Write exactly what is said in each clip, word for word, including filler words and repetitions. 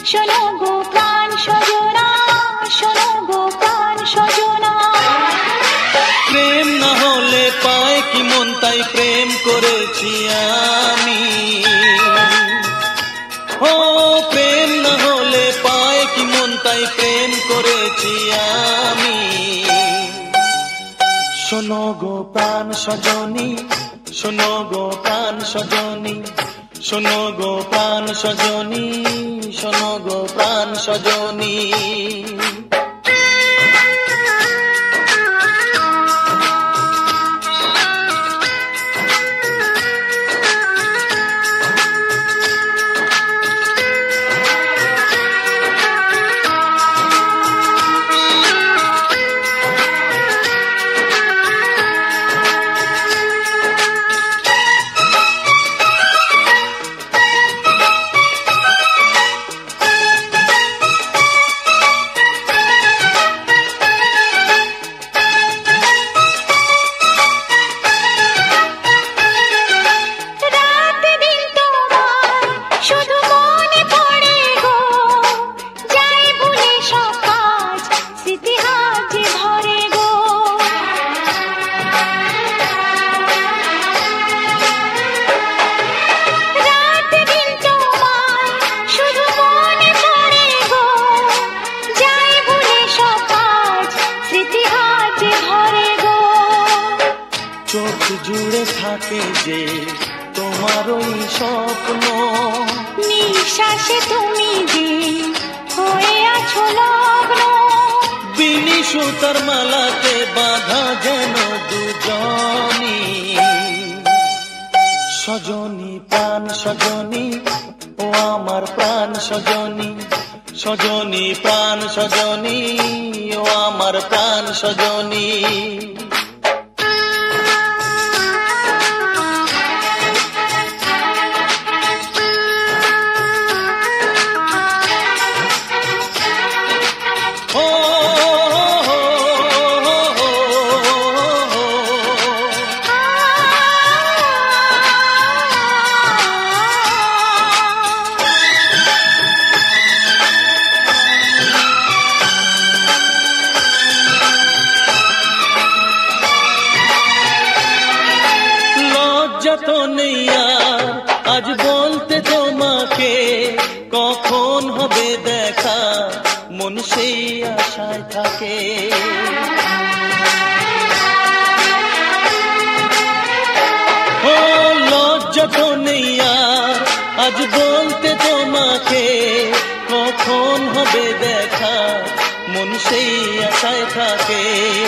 শোনো গো প্রাণ সজনা, শোনো গো প্রাণ সজনা। প্রেম না হলে পায় কি মন, তাই প্রেম করেছি আমি। ও প্রেম না হলে পায় কি মন, তাই প্রেম করেছি আমি। শোনো গো প্রাণ সজনী, শোনো গো প্রাণ সজনী, শোনো গো প্রাণ সজনী, শোনো গো প্রাণ সজনী। চোখ জুড়ে থাকে যে তোমার ওই স্বপ্ন, নিঃশ্বাসে তুমি যে হয়ে আছো লগ্ন। বিনি সুতার মালাতে বাঁধা যেন দুজনী। সজনী প্রাণ সজনী, ও আমার প্রাণ সজনী, সজনী প্রাণ সজনী, ও আমার প্রাণ সজনী। তো নেই আর আজ বলতে তোমাকে, কখন হবে দেখা মন সেই আশায় থাকে। ও লজ্জা তো নেই আর আজ বলতে তোমাকে, কখন হবে দেখা মন সেই আশায় থাকে।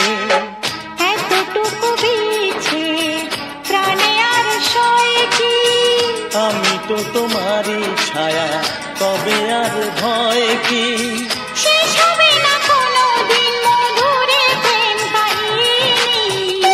এতটুকু বিছে প্রাণে আর সয় কি, আমি তো তোমারই ছায়া, তবে আর ভয় কি। শেষ হবে না কোনোদিন মধুরে প্রেম কাহিনী।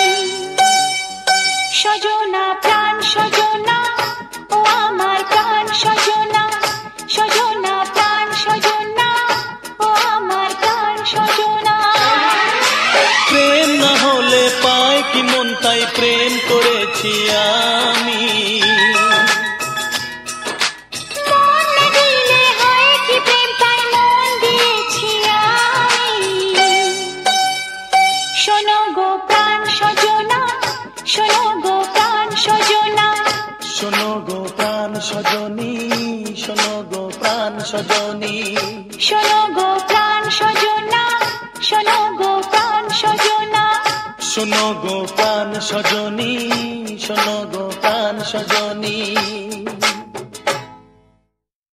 সজনা প্রাণ সজনা, ও আমার প্রাণ সজনা, সজনা প্রাণ সজনা, ও আমার প্রাণ সজনা। প্রেম না হলে পায় কি মন, তাই প্রেম করেছি আমি। মন দিলে হয় কি প্রেম, তাই মন দিয়েছি আমি। শোনো গো প্রাণ সজনা, শোনো গো প্রাণ সজনা, শোনো গো প্রাণ সজনী, শোনো গো প্রাণ সজনী, শোনো গো প্রাণ সজনা, শোনো গো প্রাণ সজনা, শোনো গো প্রাণ সজনী, শোনো গো প্রাণ সজনী।